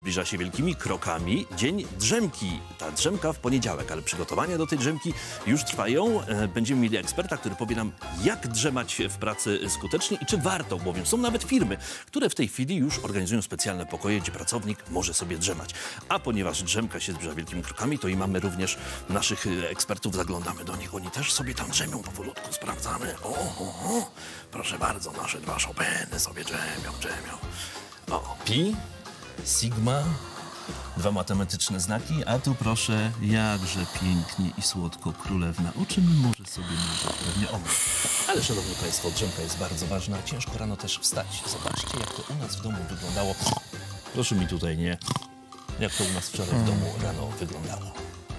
zbliża się wielkimi krokami dzień drzemki. Ta drzemka w poniedziałek, ale przygotowania do tej drzemki już trwają. Będziemy mieli eksperta, który powie nam, jak drzemać w pracy skutecznie i czy warto, bowiem są nawet firmy, które w tej chwili już organizują specjalne pokoje, gdzie pracownik może sobie drzemać. A ponieważ drzemka się zbliża wielkimi krokami, to i mamy również naszych ekspertów, zaglądamy do nich. Oni też sobie tam drzemią powolutku, sprawdzamy. O. Proszę bardzo, nasze dwa Chopiny sobie drzemią. O, pi, sigma, dwa matematyczne znaki, a tu proszę, jakże pięknie i słodko królewna. O czym może sobie mówić? Pewnie o mnie. Ale szanowni państwo, drzemka jest bardzo ważna. Ciężko rano też wstać. Zobaczcie, jak to u nas w domu wyglądało. Proszę mi tutaj nie. Jak to u nas wczoraj w domu rano wyglądało.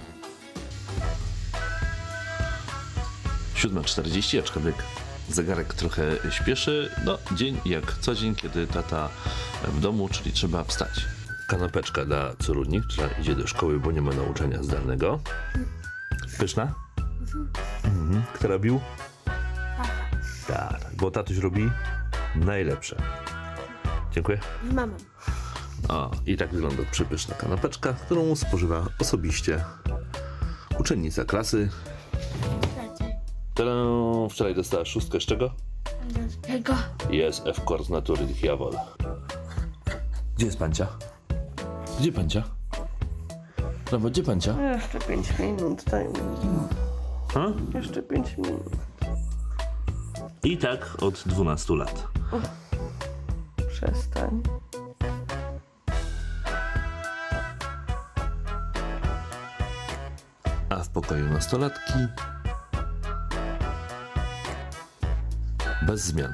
7:40, aczkolwiek zegarek trochę śpieszy. No, dzień jak co dzień, kiedy tata w domu, czyli trzeba wstać. Kanapeczka dla córuni, która idzie do szkoły, bo nie ma nauczania zdalnego. Pyszna? Kto robił? Tak, bo tatuś robi najlepsze. Dziękuję. Mama. O, i tak wygląda przepyszna kanapeczka, którą spożywa osobiście uczennica klasy. Wczoraj dostała 6 z czego? Tego. Jest of course natürlich, jawohl. Gdzie jest pancia? Gdzie pancia? Brawo, gdzie pancia? Jeszcze 5 minut, daj mi. Jeszcze 5 minut. I tak od 12 lat. Przestań. A w pokoju nastolatki bez zmian.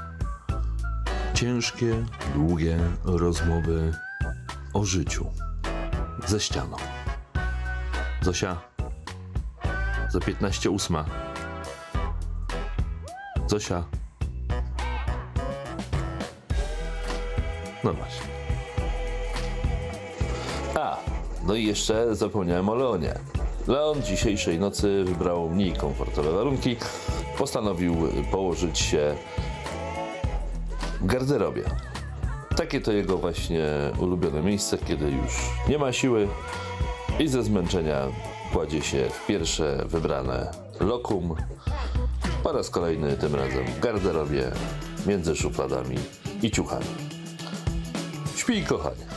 Ciężkie, długie rozmowy o życiu ze ścianą. Zosia, za 15:08. Zosia. No właśnie. No i jeszcze zapomniałem o Leonie. Leon dzisiejszej nocy wybrał mniej komfortowe warunki. Postanowił położyć się w garderobie. Takie to jego właśnie ulubione miejsce, kiedy już nie ma siły i ze zmęczenia kładzie się w pierwsze wybrane lokum. Po raz kolejny, tym razem w garderobie, między szufladami i ciuchami. Śpi, kochanie.